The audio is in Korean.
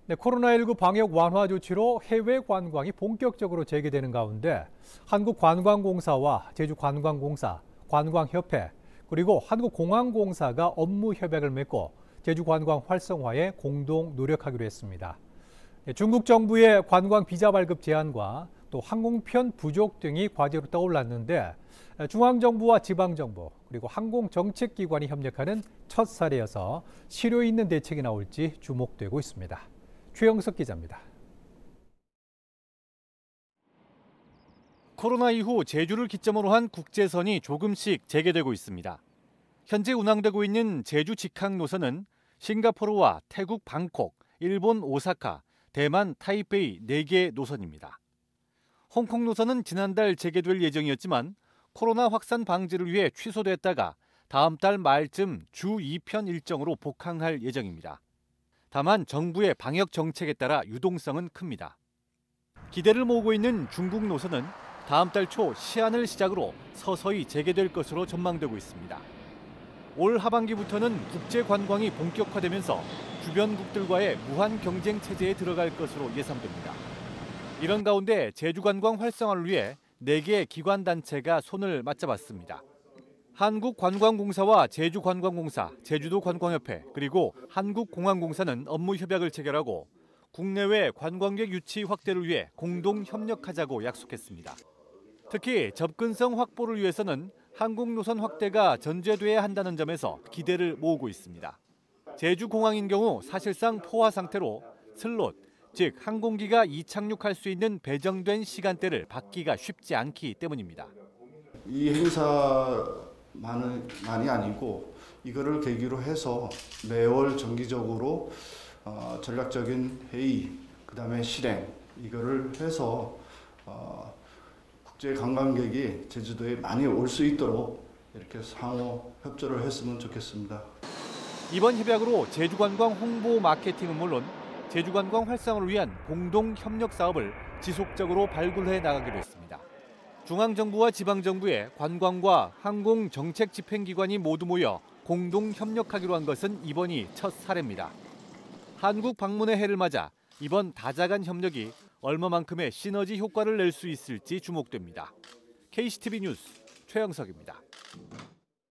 네, 코로나19 방역 완화 조치로 해외 관광이 본격적으로 재개되는 가운데 한국관광공사와 제주관광공사, 관광협회, 그리고 한국공항공사가 업무 협약을 맺고 제주관광 활성화에 공동 노력하기로 했습니다. 네, 중국 정부의 관광 비자 발급 제한과 또 항공편 부족 등이 과제로 떠올랐는데 중앙정부와 지방정부 그리고 항공정책기관이 협력하는 첫 사례여서 실효 있는 대책이 나올지 주목되고 있습니다. 최영석 기자입니다. 코로나 이후 제주를 기점으로 한 국제선이 조금씩 재개되고 있습니다. 현재 운항되고 있는 제주 직항 노선은 싱가포르와 태국 방콕, 일본 오사카, 대만 타이베이 4개 노선입니다. 홍콩 노선은 지난달 재개될 예정이었지만 코로나 확산 방지를 위해 취소됐다가 다음 달 말쯤 주 2편 일정으로 복항할 예정입니다. 다만 정부의 방역 정책에 따라 유동성은 큽니다. 기대를 모으고 있는 중국 노선은 다음 달 초 시안을 시작으로 서서히 재개될 것으로 전망되고 있습니다. 올 하반기부터는 국제 관광이 본격화되면서 주변국들과의 무한 경쟁 체제에 들어갈 것으로 예상됩니다. 이런 가운데 제주관광 활성화를 위해 4개 기관단체가 손을 맞잡았습니다. 한국관광공사와 제주관광공사, 제주도관광협회, 그리고 한국공항공사는 업무 협약을 체결하고 국내외 관광객 유치 확대를 위해 공동 협력하자고 약속했습니다. 특히 접근성 확보를 위해서는 항공노선 확대가 전제돼야 한다는 점에서 기대를 모으고 있습니다. 제주공항인 경우 사실상 포화 상태로 슬롯, 즉 항공기가 이착륙할 수 있는 배정된 시간대를 받기가 쉽지 않기 때문입니다. 이 행사만이 아니고 이거를 계기로 해서 매월 정기적으로 전략적인 회의, 그다음에 실행 이거를 해서 국제 관광객이 제주도에 많이 올 수 있도록 이렇게 상호 협조를 했으면 좋겠습니다. 이번 협약으로 제주관광 홍보 마케팅은 물론 제주관광 활성화를 위한 공동 협력 사업을 지속적으로 발굴해 나가기로 했습니다. 중앙정부와 지방정부의 관광과 항공 정책 집행기관이 모두 모여 공동 협력하기로 한 것은 이번이 첫 사례입니다. 한국 방문의 해를 맞아 이번 다자간 협력이 얼마만큼의 시너지 효과를 낼 수 있을지 주목됩니다. KCTV 뉴스 최영석입니다.